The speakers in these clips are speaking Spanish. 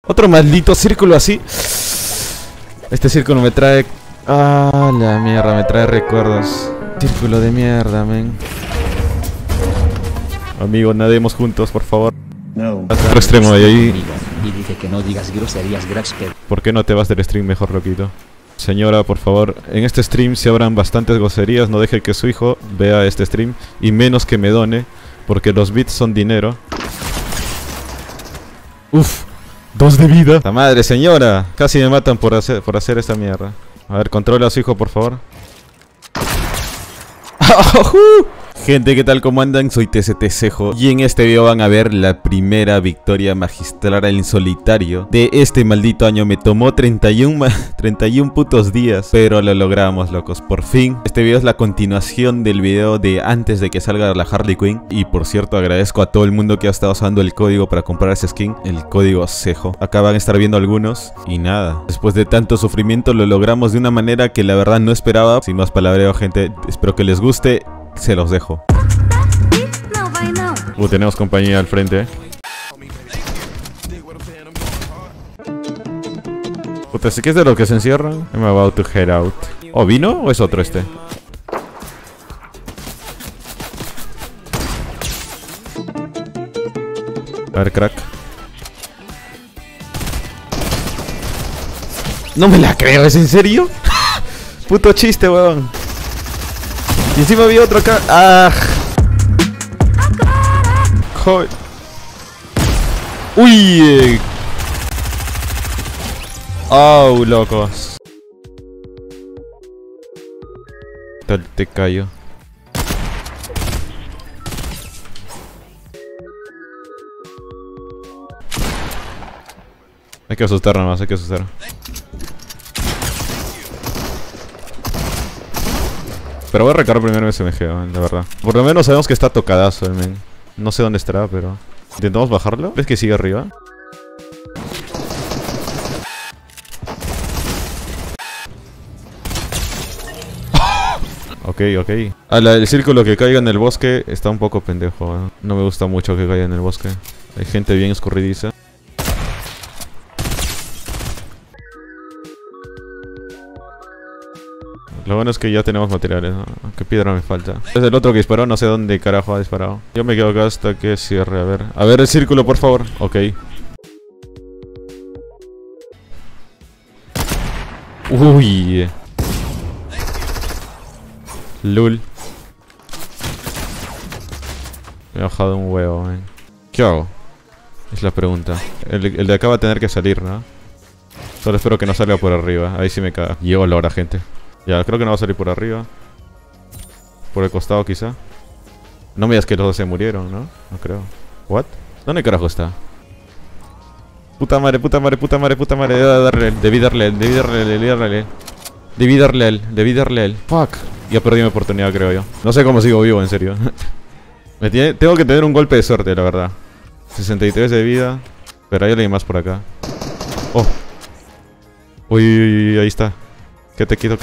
Otro maldito círculo así. Este círculo me trae... Ah, la mierda, me trae recuerdos. Círculo de mierda, men. Amigo, nademos juntos, por favor. No. Otro extremo de ahí. Y dice que no digas groserías, Graxper. ¿Por qué no te vas del stream mejor, loquito? Señora, por favor, en este stream se abran bastantes groserías. No deje que su hijo vea este stream. Y menos que me done, porque los bits son dinero. Uf, 2 de vida. ¡La madre, señora! Casi me matan por hacer esta mierda. A ver, controla a su hijo, por favor. Gente, ¿qué tal? ¿Cómo andan? Soy TCT Cejo y en este video van a ver la primera victoria magistral en solitario de este maldito año. Me tomó 31 putos días, pero lo logramos, locos, por fin. Este video es la continuación del video de antes de que salga la Harley Quinn. Y por cierto, agradezco a todo el mundo que ha estado usando el código para comprar ese skin, el código Cejo. Acá van a estar viendo algunos y nada, después de tanto sufrimiento lo logramos de una manera que la verdad no esperaba. Sin más palabreo, gente, espero que les guste. Se los dejo. Tenemos compañía al frente. Puta, ¿sí que es de lo que se encierran? I'm about to head out. ¿O vino o es otro este? A ver, crack. No me la creo, ¿es en serio? Puto chiste, weón. Y encima había otro acá. ¡Ah! ¡Joder! ¡Uy! ¡Oh, locos! Te callo. Hay que asustar nomás, hay que asustar. Pero voy a recargar primero mi SMG, la verdad. Por lo menos sabemos que está tocadazo el men. No sé dónde estará, pero... ¿Intentamos bajarlo? ¿Ves que sigue arriba? Ok. El círculo que caiga en el bosque está un poco pendejo, ¿eh? No me gusta mucho que caiga en el bosque. Hay gente bien escurridiza. Lo bueno es que ya tenemos materiales, ¿no? ¿Qué piedra me falta? Es el otro que disparó, no sé dónde carajo ha disparado. Yo me quedo acá hasta que cierre, a ver el círculo, por favor. Ok. Uy. Lul. Me he bajado un huevo, man. ¿Qué hago? Es la pregunta. El de acá va a tener que salir, ¿no? Solo espero que no salga por arriba. Ahí sí me caga. Llegó la hora, gente. Ya, creo que no va a salir por arriba. Por el costado quizá. No me digas que los dos se murieron, ¿no? No creo. ¿What? ¿Dónde carajo está? Puta madre. Debí darle a él. Fuck. Ya perdí mi oportunidad, creo yo. No sé cómo sigo vivo, en serio. Tengo que tener un golpe de suerte, la verdad. 63 de vida. Pero hay alguien más por acá. Oh. Uy, ahí está. Quédate quieto.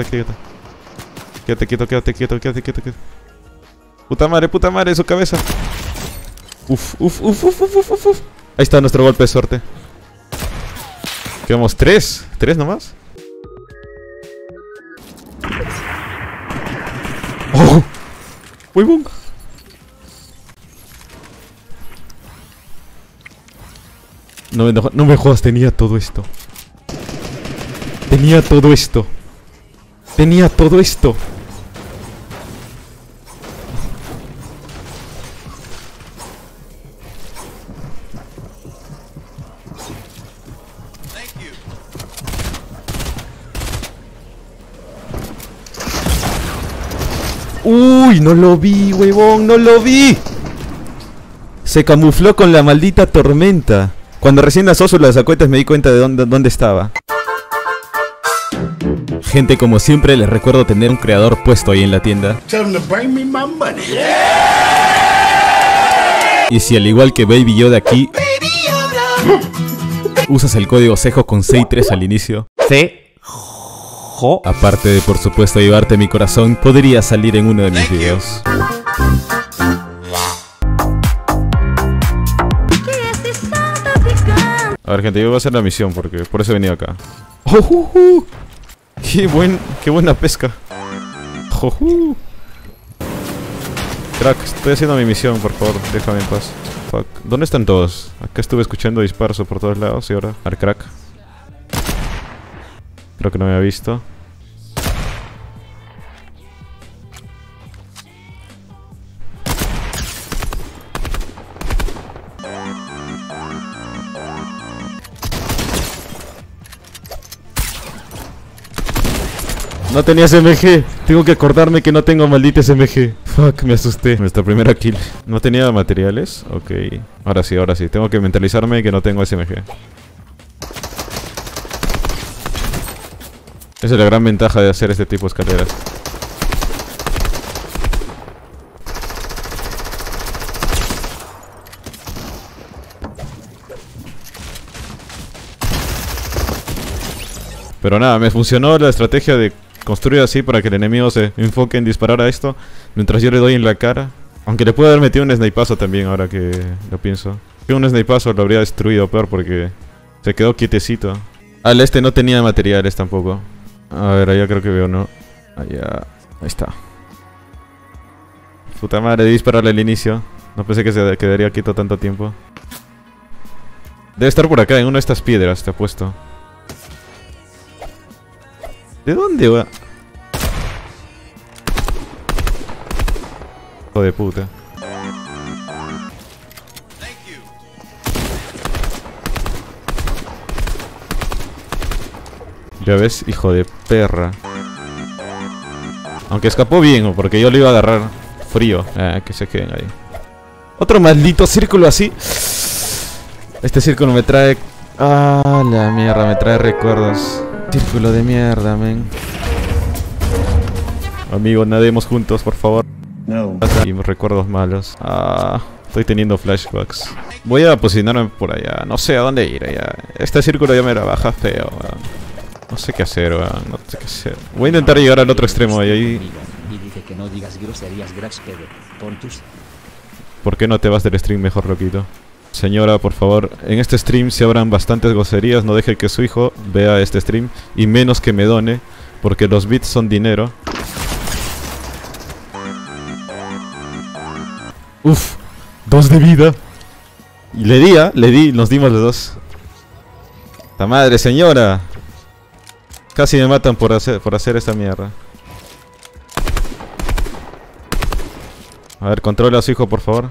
Quédate quieto. Puta madre, su cabeza. Uf. Ahí está nuestro golpe de suerte. Quedamos 3 nomás. ¡Oh! ¡Huevón! No me jodas, tenía todo esto. Uy, no lo vi, huevón, no lo vi. Se camufló con la maldita tormenta. Cuando recién las las acuetas me di cuenta de dónde estaba. Gente, como siempre, les recuerdo tener un creador puesto ahí en la tienda. Y si al igual que Baby Yoda aquí usas el código CEJO con C3 al inicio, CEJO, aparte de por supuesto llevarte mi corazón, podría salir en uno de mis videos. A ver, gente, yo voy a hacer la misión porque por eso he venido acá. Qué buena pesca. Crack, estoy haciendo mi misión, por favor, déjame en paz. Fuck. ¿Dónde están todos? Acá estuve escuchando disparos por todos lados y ahora... A ver, crack. Creo que no me ha visto. No tenía SMG. Tengo que acordarme que no tengo maldita SMG. Fuck, me asusté. Nuestra primera kill. ¿No tenía materiales? Ok. Ahora sí, ahora sí. Tengo que mentalizarme que no tengo SMG. Esa es la gran ventaja de hacer este tipo de escaleras. Pero nada, me funcionó la estrategia de construir así para que el enemigo se enfoque en disparar a esto mientras yo le doy en la cara. Aunque le puedo haber metido un snipazo también ahora que lo pienso. Que un snipazo lo habría destruido peor porque se quedó quietecito. Al este no tenía materiales tampoco. A ver, allá creo que veo, ¿no? Allá... Ahí está. Puta madre, de dispararle al inicio. No pensé que se quedaría quieto tanto tiempo. Debe estar por acá, en una de estas piedras, te apuesto. ¿De dónde va? Hijo de puta. Ya ves, hijo de perra. Aunque escapó bien, porque yo lo iba a agarrar frío. Que se queden ahí. Otro maldito círculo así. Este círculo me trae... Ah, la mierda, me trae recuerdos. Círculo de mierda, men. Amigo, nademos juntos, por favor. No. Y recuerdos malos. Estoy teniendo flashbacks. Voy a posicionarme por allá. No sé a dónde ir allá. Este círculo ya me la baja feo, weón. No sé qué hacer, weón. No sé qué hacer. Voy a intentar llegar al otro extremo y ahí... Y dice que no digas groserías, Graxped. Tontus. ¿Por qué no te vas del stream mejor, loquito? Señora, por favor, en este stream se abran bastantes groserías. No deje que su hijo vea este stream. Y menos que me done, porque los bits son dinero. Uf, 2 de vida. Y le di, nos dimos los 2. ¡Ta madre, señora! Casi me matan por hacer esta mierda. A ver, controla a su hijo, por favor.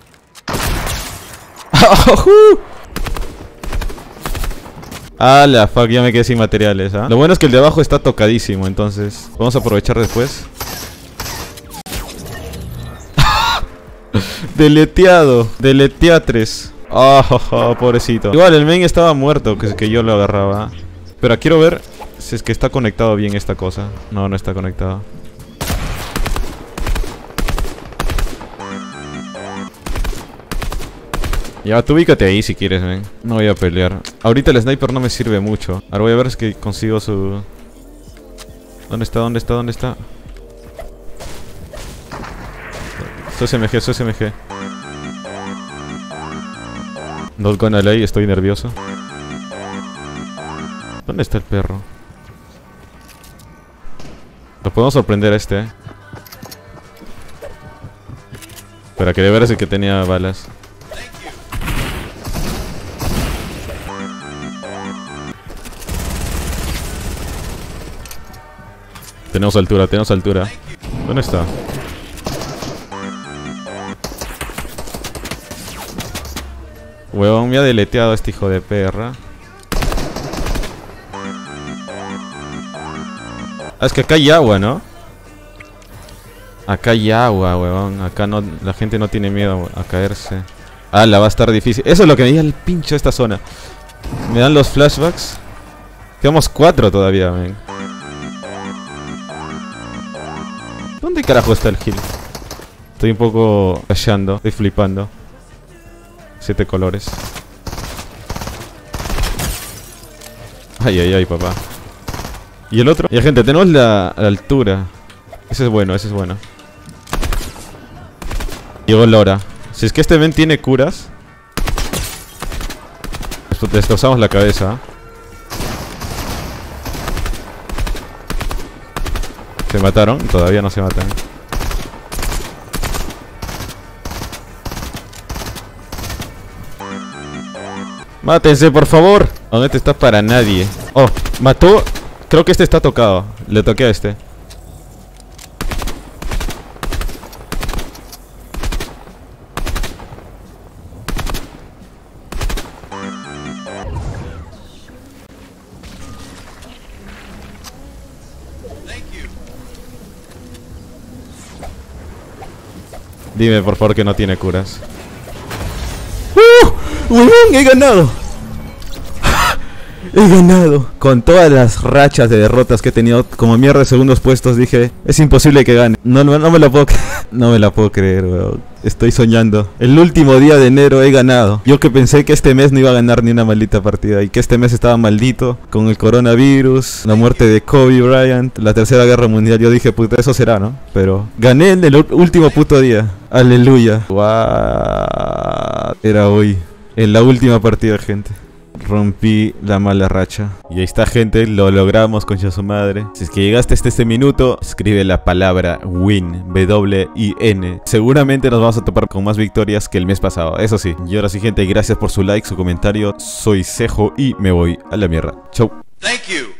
Ah, la fuck, ya me quedé sin materiales, ¿ah? Lo bueno es que el de abajo está tocadísimo, entonces vamos a aprovechar después. Deleteado, deleteatres. Pobrecito. Igual el main estaba muerto, que yo lo agarraba. Pero quiero ver si es que está conectado bien esta cosa. No, no está conectado. Ya, tú ubícate ahí si quieres, ven. No voy a pelear. Ahorita el sniper no me sirve mucho. Ahora voy a ver si que consigo su... ¿Dónde está? ¿Dónde está? ¿Dónde está? Su SMG, su SMG. Not gonna lie, estoy nervioso. ¿Dónde está el perro? Lo podemos sorprender a este, Pero quería ver si que tenía balas. Tenemos altura, tenemos altura. ¿Dónde está? Huevón, me ha deleteado este hijo de perra. Es que acá hay agua, ¿no? Acá hay agua, huevón. Acá no, la gente no tiene miedo a caerse. La va a estar difícil. Eso es lo que me da el pincho esta zona. Me dan los flashbacks. Quedamos 4 todavía, ven. ¿Dónde carajo está el heal? Estoy un poco flasheando, estoy flipando. 7 colores. Ay, ay, ay, papá. ¿Y el otro? Y gente, tenemos la altura. Ese es bueno, ese es bueno. Llegó Lora. Si es que este men tiene curas. Les destrozamos la cabeza. ¿Se mataron? Todavía no se matan. Mátense, por favor. No, este está para nadie. Oh, mató. Creo que este está tocado. Le toqué a este. Dime por favor que no tiene curas. ¡Huevón! ¡He ganado! He ganado. Con todas las rachas de derrotas que he tenido, como mierda de segundos puestos, dije, es imposible que gane. No me la puedo no me la puedo creer, weón. Estoy soñando. El último día de enero he ganado. Yo que pensé que este mes no iba a ganar ni una maldita partida, y que este mes estaba maldito con el coronavirus, la muerte de Kobe Bryant, la tercera guerra mundial. Yo dije, puta, eso será, ¿no? Pero gané en el último puto día. Aleluya. What? Era hoy. En la última partida, gente. Rompí la mala racha. Y ahí está, gente, lo logramos, concha su madre. Si es que llegaste hasta este minuto, escribe la palabra WIN, W-I-N. Seguramente nos vamos a topar con más victorias que el mes pasado, eso sí. Y ahora sí, gente, gracias por su like, su comentario. Soy Cejo y me voy a la mierda. Chau. Thank you.